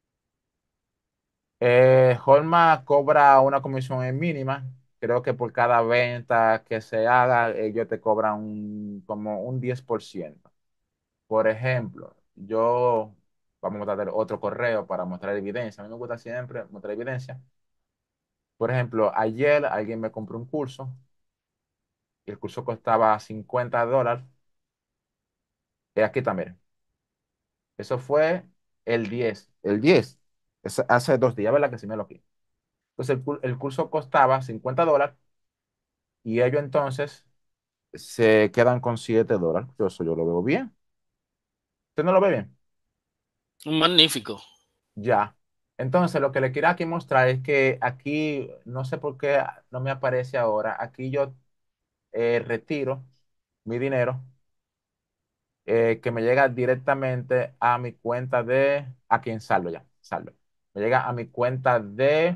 Eh, Holma cobra una comisión en mínima. Creo que por cada venta que se haga, ellos te cobran un- como un diez por ciento. Por ejemplo, yo, vamos a dar otro correo para mostrar evidencia. A mí me gusta siempre mostrar evidencia. Por ejemplo, ayer alguien me compró un curso y el curso costaba cincuenta dólares. Y aquí también. Eso fue el diez. El diez. Es hace dos días, ¿verdad? Que sí me lo quité. Entonces, el, cur- el curso costaba cincuenta dólares y ellos entonces se quedan con siete dólares. Yo eso yo lo veo bien. ¿Usted no lo ve bien? Magnífico. Ya. Entonces, lo que le quiero aquí mostrar es que aquí, no sé por qué no me aparece ahora, aquí yo eh, retiro mi dinero eh, que me llega directamente a mi cuenta de, aquí en saldo ya, saldo. Me llega a mi cuenta de,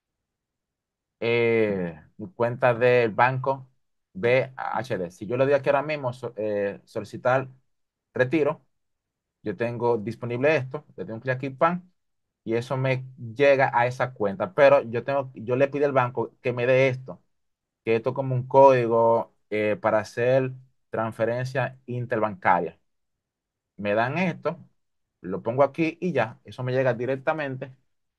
eh, mi cuenta del banco B H D. Si yo le doy aquí ahora mismo so- eh, solicitar retiro, yo tengo disponible esto, le doy un clic aquí, pan, y eso me llega a esa cuenta. Pero yo tengo, yo le pido al banco que me dé esto, que esto es como un código eh, para hacer transferencia interbancaria. Me dan esto, lo pongo aquí y ya, eso me llega directamente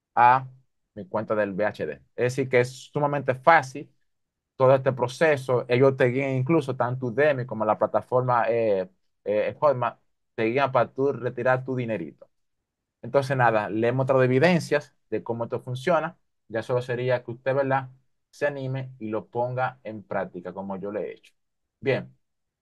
a mi cuenta del B H D. Es decir, que es sumamente fácil todo este proceso. Ellos te guían incluso tanto Udemy como la plataforma eh, eh, Hotmart, te guían para tú retirar tu dinerito. Entonces, nada, le he mostrado evidencias de cómo esto funciona. Ya solo sería que usted, ¿verdad? Se anime y lo ponga en práctica, como yo le he hecho. Bien,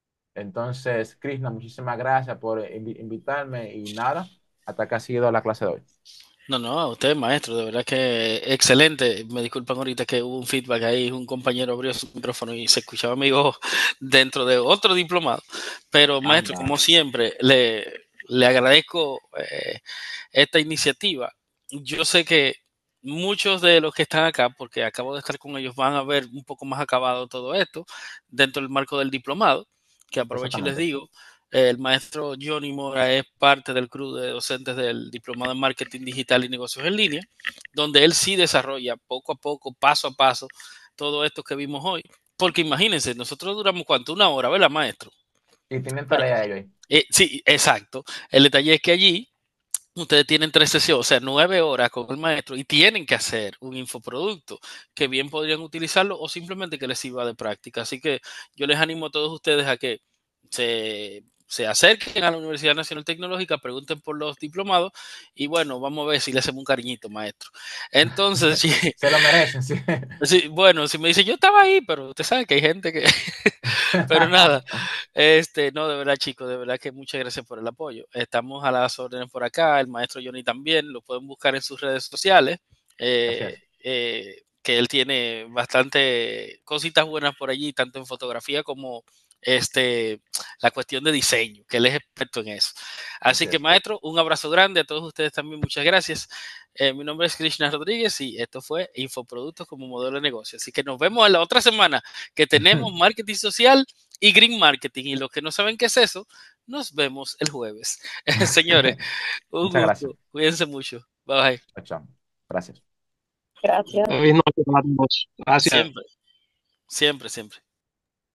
entonces, Krishna, muchísimas gracias por invi- invitarme y nada, hasta que ha sido la clase de hoy. No, no, a usted, maestro, de verdad que excelente. Me disculpan ahorita que hubo un feedback ahí, un compañero abrió su micrófono y se escuchaba mi voz dentro de otro diplomado. Pero, maestro, Anda. como siempre, le, le agradezco eh, esta iniciativa. Yo sé que muchos de los que están acá, porque acabo de estar con ellos, van a ver un poco más acabado todo esto dentro del marco del diplomado, que aprovecho y les Exactamente. digo. El maestro Johnny Mora es parte del crew de docentes del Diplomado en Marketing Digital y Negocios en Línea, donde él sí desarrolla poco a poco, paso a paso, todo esto que vimos hoy. Porque imagínense, nosotros duramos cuánto, una hora, ¿verdad, maestro? Y tienen Pero, tarea ellos ahí. eh, sí, exacto. El detalle es que allí ustedes tienen tres sesiones, o sea, nueve horas con el maestro y tienen que hacer un infoproducto que bien podrían utilizarlo o simplemente que les sirva de práctica. Así que yo les animo a todos ustedes a que se, se acerquen a la Universidad Nacional Tecnológica, pregunten por los diplomados y bueno, vamos a ver si le hacemos un cariñito, maestro. Entonces, sí, Se lo merecen, sí. sí, bueno, si me dice yo estaba ahí, pero usted sabe que hay gente que... Pero nada, este, no, de verdad, chicos, de verdad que muchas gracias por el apoyo. Estamos a las órdenes por acá, el maestro Johnny también, lo pueden buscar en sus redes sociales, Así eh, es. eh, que él tiene bastante cositas buenas por allí, tanto en fotografía como este, la cuestión de diseño, que él es experto en eso. Así Así que, es. maestro, un abrazo grande a todos ustedes también, muchas gracias. Eh, mi nombre es Krishna Rodríguez y esto fue Infoproductos como modelo de negocio. Así que nos vemos en la otra semana que tenemos marketing social y green marketing. Y los que no saben qué es eso, nos vemos el jueves. Señores, un Muchas gracias. gusto. Cuídense mucho. Bye. Chao. Gracias. Gracias. Feliz noche para todos. Gracias. Siempre, siempre, siempre.